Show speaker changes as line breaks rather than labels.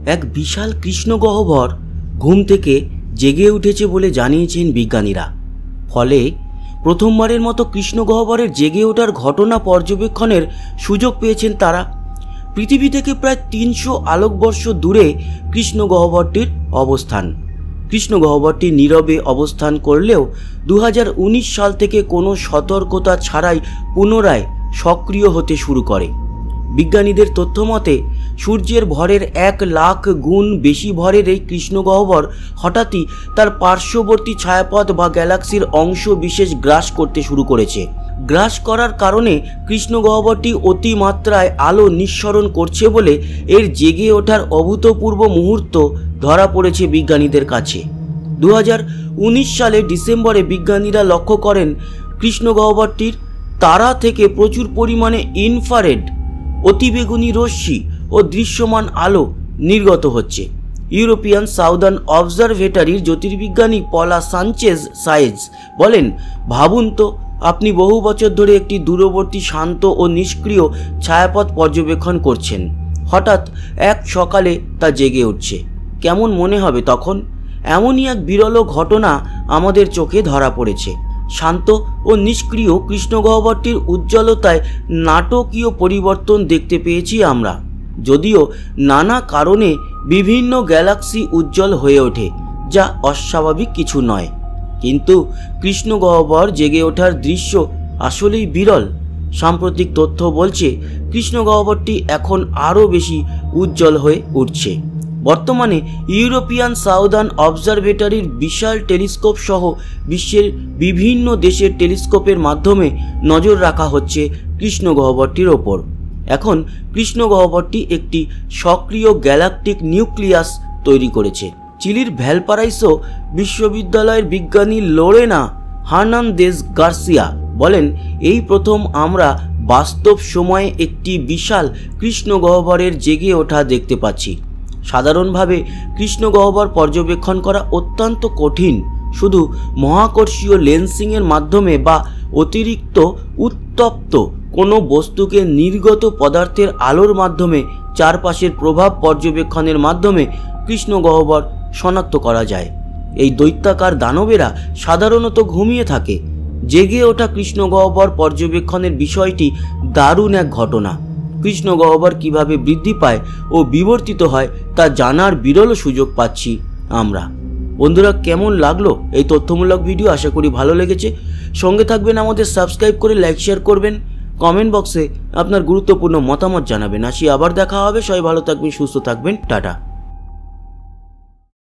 এক বিশাল কৃষ্ণগহ্বর ঘুম থেকে জেগে উঠেছে বলে জানিয়েছেন বিজ্ঞানীরা। ফলে প্রথমবারের মতো কৃষ্ণগহ্বরের জেগে ওঠার ঘটনা পর্যবেক্ষণের সুযোগ পেয়েছেন তারা। পৃথিবী থেকে প্রায় ৩০০ আলোকবর্ষ দূরে কৃষ্ণগহ্বরটির অবস্থান। কৃষ্ণগহ্বরটি নীরবে অবস্থান করলেও ২০১৯ সাল থেকে কোনো সতর্কতা ছাড়াই পুনরায় সক্রিয় হতে শুরু করে। বিজ্ঞানীদের তথ্য মতে সূর্যের ভরের ১,০০,০০০ গুণ বেশি ভরের এই কৃষ্ণগহ্বর হঠাৎই তার পার্শ্ববর্তী ছায়াপথ বা গ্যালাক্সির অংশ বিশেষ গ্রাস করতে শুরু করেছে। গ্রাস করার কারণে কৃষ্ণগহ্বরটি অতিমাত্রায় আলো নিঃসরণ করছে বলে এর জেগে ওঠার অভূতপূর্ব মুহূর্ত ধরা পড়েছে বিজ্ঞানীদের কাছে। ২০১৯ সালের ডিসেম্বরে বিজ্ঞানীরা লক্ষ্য করেন কৃষ্ণগহ্বরটির তারা থেকে প্রচুর পরিমাণে ইনফ্রারেড অতিবেগুনি রশ্মি ও দৃশ্যমান আলো নির্গত হচ্ছে। ইউরোপিয়ান সাউদার্ন অবজারভেটরির জ্যোতির্বিজ্ঞানী পলা সানচেজ সায়েজ বলেন, ভাবুন তো, আপনি বহু বছর ধরে একটি দূরবর্তী শান্ত ও নিষ্ক্রিয় ছায়াপথ পর্যবেক্ষণ করছেন। হঠাৎ এক সকালে তা জেগে উঠছে। কেমন মনে হবে তখন? এমনই এক বিরল ঘটনা আমাদের চোখে ধরা পড়েছে। শান্ত ও নিষ্ক্রিয় কৃষ্ণগহ্বরটির উজ্জ্বলতায় নাটকীয় পরিবর্তন দেখতে পেয়েছি আমরা। যদিও নানা কারণে বিভিন্ন গ্যালাক্সি উজ্জ্বল হয়ে ওঠে, যা অস্বাভাবিক কিছু নয়, কিন্তু কৃষ্ণগহ্বর জেগে ওঠার দৃশ্য আসলেই বিরল। সাম্প্রতিক তথ্য বলছে কৃষ্ণগহ্বরটি এখন আরও বেশি উজ্জ্বল হয়ে উঠছে। বর্তমানে ইউরোপিয়ান সাউদার্ন অবজারভেটরির বিশাল টেলিস্কোপ সহ বিশ্বের বিভিন্ন দেশের টেলিস্কোপের মাধ্যমে নজর রাখা হচ্ছে কৃষ্ণগহ্বরটির ওপর। এখন কৃষ্ণগহ্বরটি একটি সক্রিয় গ্যালাকটিক নিউক্লিয়াস তৈরি করেছে। চিলির ভ্যালপারাইসো বিশ্ববিদ্যালয়ের বিজ্ঞানী লোরেনা হার্নান্দেজ গার্সিয়া বলেন, এই প্রথম আমরা বাস্তব সময়ে একটি বিশাল কৃষ্ণগহ্বরের জেগে ওঠা দেখতে পাচ্ছি। সাধারণভাবে কৃষ্ণগহ্বর পর্যবেক্ষণ করা অত্যন্ত কঠিন। শুধু মহাকর্ষীয় লেন্সিংয়ের মাধ্যমে বা অতিরিক্ত উত্তপ্ত কোনো বস্তুকে নির্গত পদার্থের আলোর মাধ্যমে চারপাশের প্রভাব পর্যবেক্ষণের মাধ্যমে কৃষ্ণগহ্বর শনাক্ত করা যায়। এই দৈত্যাকার দানবেরা সাধারণত ঘুমিয়ে থাকে। জেগে ওঠা কৃষ্ণগহ্বর পর্যবেক্ষণের বিষয়টি দারুণ এক ঘটনা। কৃষ্ণগহ্বর কিভাবে বৃদ্ধি পায় ও বিবর্তিত হয় তা জানার বিরল সুযোগ পাচ্ছি আমরা। বন্ধুরা, কেমন লাগলো এই তথ্যমূলক ভিডিও? আশা করি ভালো লেগেছে। সঙ্গে থাকবেন, আমাদের সাবস্ক্রাইব করে লাইক শেয়ার করবেন, কমেন্ট বক্সে আপনার গুরুত্বপূর্ণ মতামত জানাবেন। আসি, আবার দেখা হবে। সবাই ভালো থাকবেন, সুস্থ থাকবেন, টাটা।